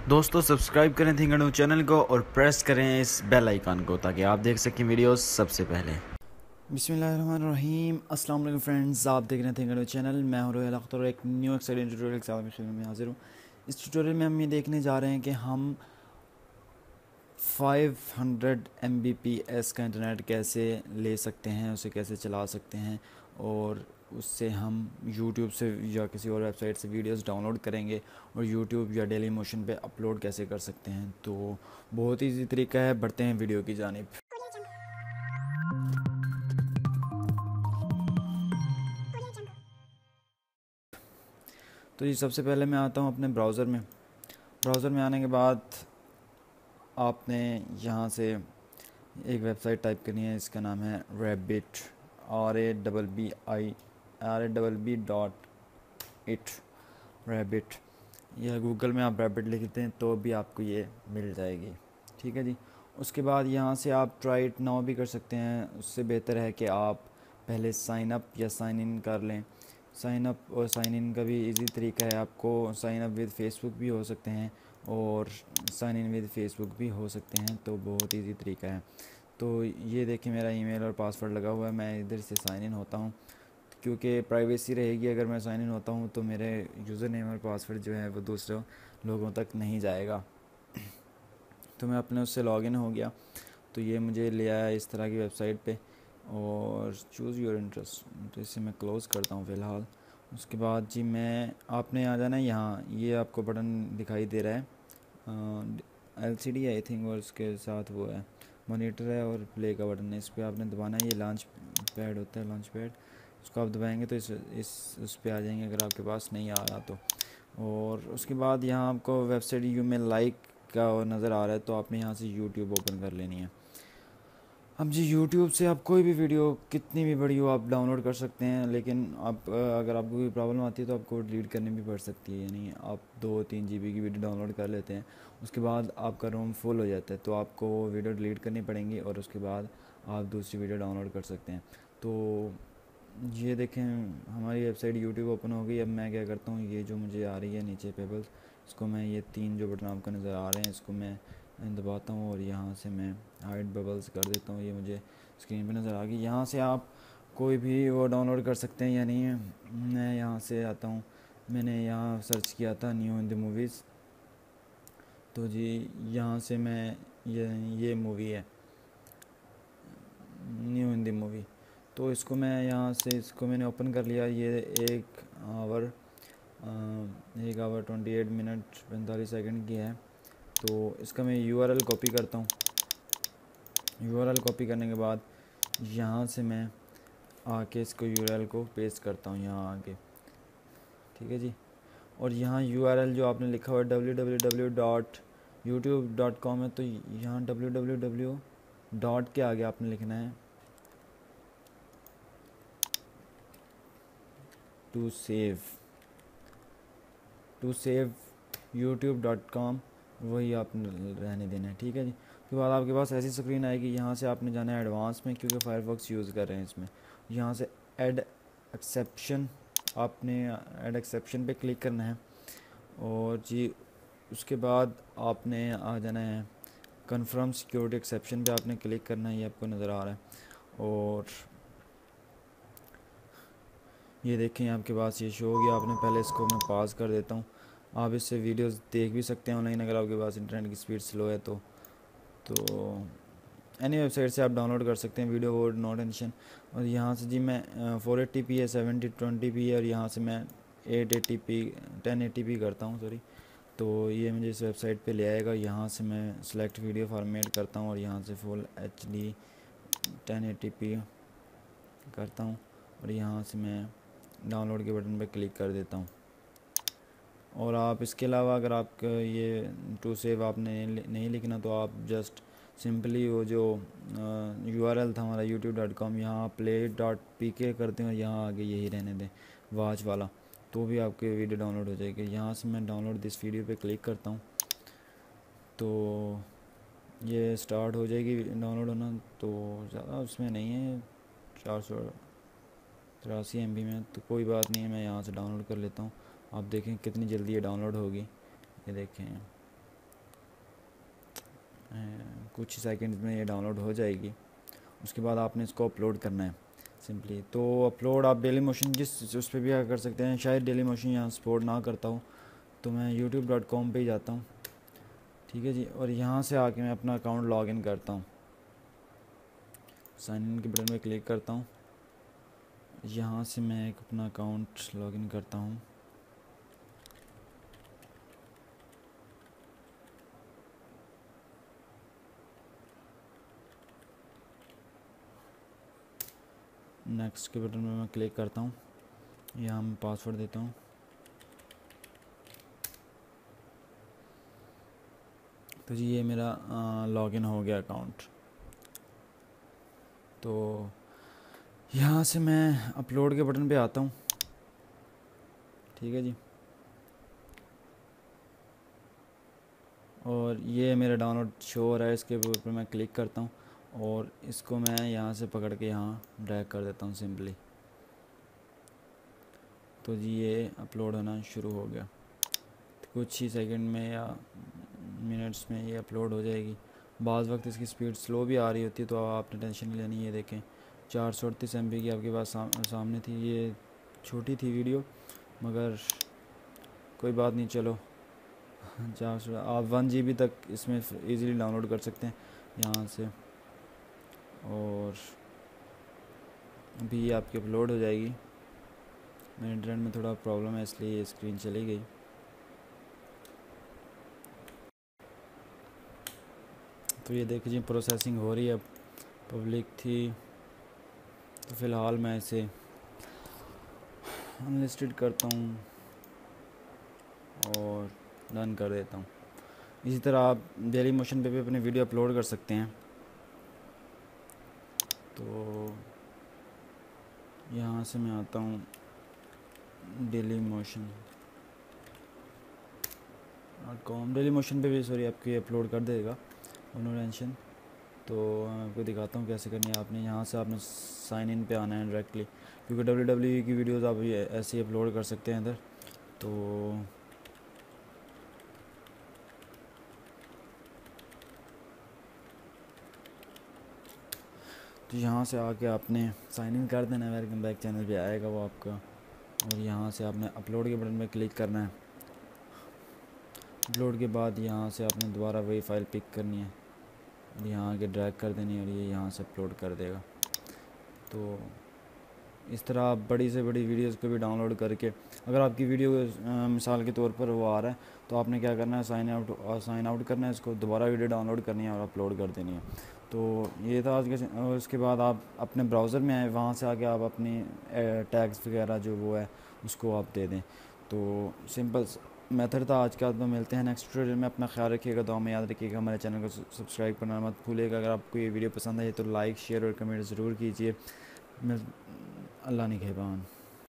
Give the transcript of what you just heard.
दोस्तों सब्सक्राइब करें थिंकअडू चैनल को और प्रेस करें इस बेल आइकन को ताकि आप देख सकें वीडियोस सबसे पहले। बिस्मिल्लाहिर्रहमानिर्रहीम। अस्सलाम वालेकुम फ्रेंड्स, आप देख रहे हैं थिंकअडू चैनल। मैं हूं रोहिल अख्तर और एक न्यू एक्साइटिंग ट्यूटोरियल के साथ में हाजिर हूं। इस ट्यूटोरियल में हम ये देखने जा रहे हैं कि हम 500 Mbps का इंटरनेट कैसे ले सकते हैं, उसे कैसे चला सकते हैं और उससे हम YouTube से या किसी और वेबसाइट से वीडियोस डाउनलोड करेंगे और YouTube या डेली मोशन पे अपलोड कैसे कर सकते हैं। तो बहुत ईजी तरीका है, बढ़ते हैं वीडियो की जानिब। तो जी सबसे पहले मैं आता हूँ अपने ब्राउज़र में। ब्राउज़र में आने के बाद आपने यहाँ से एक वेबसाइट टाइप करनी है, इसका नाम है रैबिट RABBIT रैबिट, या गूगल में आप रैबिट लिखते हैं तो भी आपको ये मिल जाएगी। ठीक है जी। उसके बाद यहाँ से आप ट्राई इट नाउ भी कर सकते हैं। उससे बेहतर है कि आप पहले साइन अप या साइन इन कर लें। साइन अप और साइन इन का भी इजी तरीका है। आपको साइन अप विद फेसबुक भी हो सकते हैं और साइन इन विद फेसबुक भी हो सकते हैं, तो बहुत इजी तरीका है। तो ये देखिए मेरा ईमेल और पासवर्ड लगा हुआ है, मैं इधर से साइन इन होता हूँ क्योंकि प्राइवेसी रहेगी। अगर मैं साइन इन होता हूँ तो मेरे यूज़र नेम और पासवर्ड जो है वो दूसरे लोगों तक नहीं जाएगा। तो मैं अपने उससे लॉगिन हो गया, तो ये मुझे ले आया इस तरह की वेबसाइट पे और चूज़ योर इंटरेस्ट, तो इसे मैं क्लोज़ करता हूँ फ़िलहाल। उसके बाद जी मैं आपने आ जाना है यहाँ, ये आपको बटन दिखाई दे रहा है LCD आई थिंक, और उसके साथ वो है मॉनिटर है और प्ले का बटन है। इस पर आपने दबाना है, ये लॉन्च पैड होता है, लॉन्च पैड, उसको आप दबाएंगे तो इस उस पर आ जाएंगे अगर आपके पास नहीं आ रहा तो। और उसके बाद यहाँ आपको वेबसाइट यू में लाइक का नज़र आ रहा है, तो आपने यहाँ से यूट्यूब ओपन कर लेनी है। अब जी यूट्यूब से आप कोई भी वीडियो कितनी भी बड़ी हो आप डाउनलोड कर सकते हैं, लेकिन आप अगर आपको कोई प्रॉब्लम आती है तो आपको डिलीट करनी भी पड़ सकती है। यानी आप 2-3 GB की वीडियो डाउनलोड कर लेते हैं, उसके बाद आपका रोम फुल हो जाता है तो आपको वो वीडियो डिलीट करनी पड़ेंगी और उसके बाद आप दूसरी वीडियो डाउनलोड कर सकते हैं। तो ये देखें हमारी वेबसाइट यूट्यूब ओपन हो गई। अब मैं क्या करता हूँ, ये जो मुझे आ रही है नीचे पेबल्स, इसको मैं ये 3 जो बटन आपको नज़र आ रहे हैं इसको मैं दबाता हूँ और यहाँ से मैं हाइड बबल्स कर देता हूँ। ये मुझे स्क्रीन पे नज़र आ गई। यहाँ से आप कोई भी वो डाउनलोड कर सकते हैं। यानी मैं यहाँ से आता हूँ, मैंने यहाँ सर्च किया था न्यू हिंदी मूवीज़, तो जी यहाँ से मैं ये मूवी है न्यू हिंदी मूवी, तो इसको मैं यहाँ से इसको मैंने ओपन कर लिया। ये 1 आवर 28 मिनट 45 सेकंड की है। तो इसका मैं URL कॉपी करता हूँ। URL कॉपी करने के बाद यहाँ से मैं आके इसको URL को पेस्ट करता हूँ यहाँ आके। ठीक है जी। और यहाँ URL जो आपने लिखा हुआ है www.youtube.com है, तो यहाँ www डॉट के आगे आपने लिखना है टू सेव youtube.com, वही आपने रहने देना है। ठीक है जी। उसके बाद आपके पास ऐसी स्क्रीन आएगी, यहाँ से आपने जाना है एडवांस में क्योंकि फायरफॉक्स यूज़ कर रहे हैं इसमें। यहाँ से ऐड एक्सेप्शन, आपने ऐड एक्सेप्शन पे क्लिक करना है और जी उसके बाद आपने आ जाना है कन्फर्म सिक्योरिटी एक्सेप्शन पे आपने क्लिक करना है, ये आपको नज़र आ रहा है। और ये देखें आपके पास ये शो हो गया। आपने पहले इसको मैं पॉज कर देता हूँ, आप इससे वीडियोस देख भी सकते हैं ऑनलाइन अगर आपके पास इंटरनेट की स्पीड स्लो है तो एनी वेबसाइट से आप डाउनलोड कर सकते हैं वीडियो, वो नो टेंशन। और यहाँ से जी मैं 480p है, 720p है और यहाँ से मैं 880p 1080p करता हूँ सॉरी। तो ये मुझे इस वेबसाइट पे ले आएगा। यहाँ से मैं सेलेक्ट वीडियो फॉर्मेट करता हूँ और यहाँ से फुल HD 1080p करता हूँ और यहाँ से मैं डाउनलोड के बटन पे क्लिक कर देता हूँ। और आप इसके अलावा अगर आप ये टू सेव आपने नहीं लिखना तो आप जस्ट सिंपली वो जो URL था हमारा youtube.com, यहाँ play.pk करते हैं और यहाँ आगे यही रहने दें वॉच वाला, तो भी आपके वीडियो डाउनलोड हो जाएगी। यहाँ से मैं डाउनलोड दिस वीडियो पे क्लिक करता हूँ तो ये स्टार्ट हो जाएगी डाउनलोड होना। तो ज़्यादा उसमें नहीं है, 483 MB में, तो कोई बात नहीं है, मैं यहाँ से डाउनलोड कर लेता हूँ। आप देखें कितनी जल्दी ये डाउनलोड होगी, ये देखें कुछ सेकंड में ये डाउनलोड हो जाएगी। उसके बाद आपने इसको अपलोड करना है सिंपली। तो अपलोड आप डेली मोशन जिस उस पर भी कर सकते हैं। शायद डेली मोशन यहाँ सपोर्ट ना करता हूँ, तो मैं youtube.com पे ही जाता हूँ, ठीक है जी। और यहाँ से आके मैं अपना अकाउंट लॉगिन करता हूँ, साइन इन के बटन में क्लिक करता हूँ। यहाँ से मैं एक अपना अकाउंट लॉगिन करता हूँ। नेक्स्ट के बटन में मैं क्लिक करता हूँ, यहाँ मैं पासवर्ड देता हूँ। तो जी ये मेरा लॉगिन हो गया अकाउंट। तो यहाँ से मैं अपलोड के बटन पे आता हूँ, ठीक है जी। और ये मेरा डाउनलोड शो हो रहा है, इसके ऊपर मैं क्लिक करता हूँ और इसको मैं यहाँ से पकड़ के यहाँ ड्रैग कर देता हूँ सिंपली। तो जी ये अपलोड होना शुरू हो गया। तो कुछ ही सेकंड में या मिनट्स में ये अपलोड हो जाएगी। बाज़ वक्त इसकी स्पीड स्लो भी आ रही होती है, तो आपने टेंशन नहीं लेनी। ये देखें 438 MB की आपके पास सामने थी। ये छोटी थी वीडियो, मगर कोई बात नहीं, चलो। आप 1 GB तक इसमें इजीली डाउनलोड कर सकते हैं यहाँ से। और अभी ये आपकी अपलोड हो जाएगी। मेरे इंटरनेट में थोड़ा प्रॉब्लम है, इसलिए ये स्क्रीन चली गई। तो ये देख लीजिए प्रोसेसिंग हो रही है। अब पब्लिक थी, तो फ़िलहाल मैं इसे अनलिस्टेड करता हूँ और डन कर देता हूँ। इसी तरह आप डेली मोशन पे भी अपने वीडियो अपलोड कर सकते हैं। तो यहाँ से मैं आता हूँ daily motion .com। Daily motion पे भी सॉरी आपकी अपलोड कर देगा, नो टेंशन। तो मैं आपको दिखाता हूँ कैसे करनी है। आपने यहाँ से आपने साइन इन पे आना है डायरेक्टली, क्योंकि WWE की वीडियोस आप ये ऐसे ही अपलोड कर सकते हैं इधर। तो यहाँ से आके आपने साइन इन कर देना है। वेलकम बैक चैनल पे आएगा वो आपका। और यहाँ से आपने अपलोड के बटन में क्लिक करना है। अपलोड के बाद यहाँ से आपने दोबारा वही फ़ाइल पिक करनी है और यहाँ आके ड्रैग कर देनी है और ये यहाँ से अपलोड कर देगा। तो इस तरह आप बड़ी से बड़ी वीडियोस को भी डाउनलोड करके, अगर आपकी वीडियो मिसाल के तौर पर वो आ रहा है, तो आपने क्या करना है, साइन आउट करना है, इसको दोबारा वीडियो डाउनलोड करनी है और अपलोड कर देनी है। तो ये था आज के। और उसके बाद आप अपने ब्राउज़र में आए, वहाँ से आके आप अपनी टैग्स वगैरह जो वो है उसको आप दे दें। तो सिंपल मेथड था आज का। तो मिलते हैं नेक्स्ट ट्यूटोरियल में। अपना ख्याल रखिएगा, दुआ में याद रखिएगा। हमारे चैनल को सब्सक्राइब करना मत भूलिएगा। अगर आपको ये वीडियो पसंद आई तो लाइक शेयर और कमेंट ज़रूर कीजिए। अल्लाह निगहबान।